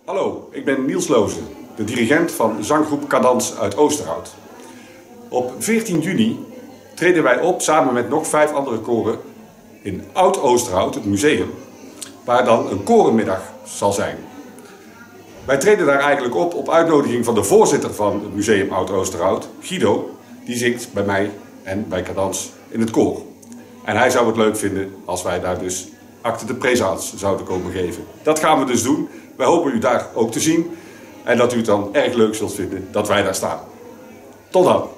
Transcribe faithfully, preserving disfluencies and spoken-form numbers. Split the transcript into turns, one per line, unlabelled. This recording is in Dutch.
Hallo, ik ben Niels Loze, de dirigent van zanggroep Cadans uit Oosterhout. Op veertien juni treden wij op samen met nog vijf andere koren in Oud-Oosterhout, het museum, waar dan een korenmiddag zal zijn. Wij treden daar eigenlijk op op uitnodiging van de voorzitter van het museum Oud-Oosterhout, Guido, die zingt bij mij en bij Cadans in het koor. En hij zou het leuk vinden als wij daar dus acte de présence zouden komen geven. Dat gaan we dus doen. Wij hopen u daar ook te zien en dat u het dan erg leuk zult vinden dat wij daar staan. Tot dan!